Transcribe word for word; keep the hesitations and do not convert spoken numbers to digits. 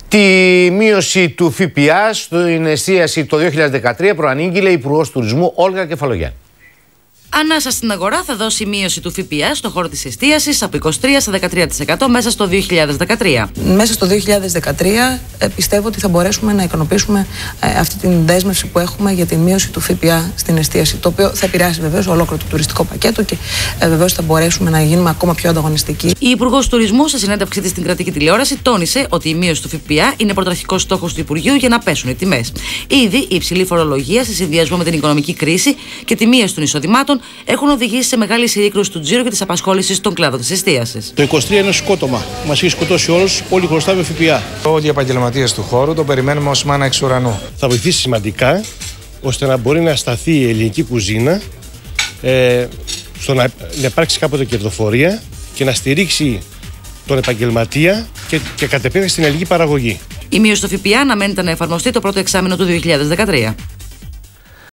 Τη μείωση του ΦΠΑ στην εστίαση το δύο χιλιάδες δεκατρία προανήγγειλε η Υπουργός Τουρισμού Όλγα Κεφαλογιάννη. Ανάσα στην αγορά θα δώσει μείωση του ΦΠΑ στον χώρο της εστίασης από είκοσι τρία τοις εκατό στα δεκατρία τοις εκατό μέσα στο δύο χιλιάδες δεκατρία. Μέσα στο δύο χιλιάδες δεκατρία ε, πιστεύω ότι θα μπορέσουμε να ικανοποιήσουμε ε, αυτή την δέσμευση που έχουμε για τη μείωση του ΦΠΑ στην εστίαση. Το οποίο θα επηρεάσει βεβαίως ολόκληρο το τουριστικό πακέτο και ε, βεβαίως θα μπορέσουμε να γίνουμε ακόμα πιο ανταγωνιστικοί. Η Υπουργός Τουρισμού, σε συνέντευξή της στην κρατική τηλεόραση, τόνισε ότι η μείωση του ΦΠΑ είναι πρωταρχικός στόχος του Υπουργείου για να πέσουν οι τιμές. Ήδη η υψηλή φορολογία σε συνδυασμό με την οικονομική κρίση και τη μείωση των εισοδημάτων έχουν οδηγήσει σε μεγάλη συρρίκνωση του τζίρου και της απασχόλησης στον κλάδο της εστίασης. Το είκοσι τρία είναι σκότωμα. Μας έχει σκοτώσει όλους. Όλοι χρωστάμε ΦΠΑ. Όλοι οι επαγγελματίες του χώρου το περιμένουμε ως μάνα εξ ουρανού. Θα βοηθήσει σημαντικά ώστε να μπορεί να σταθεί η ελληνική κουζίνα, ε, στο να, να υπάρξει κάποτε κερδοφορία και να στηρίξει τον επαγγελματία και, και κατ' επέκταση στην ελληνική παραγωγή. Η μείωση του ΦΠΑ αναμένεται να εφαρμοστεί το πρώτο εξάμηνο του δύο χιλιάδες δεκατρία.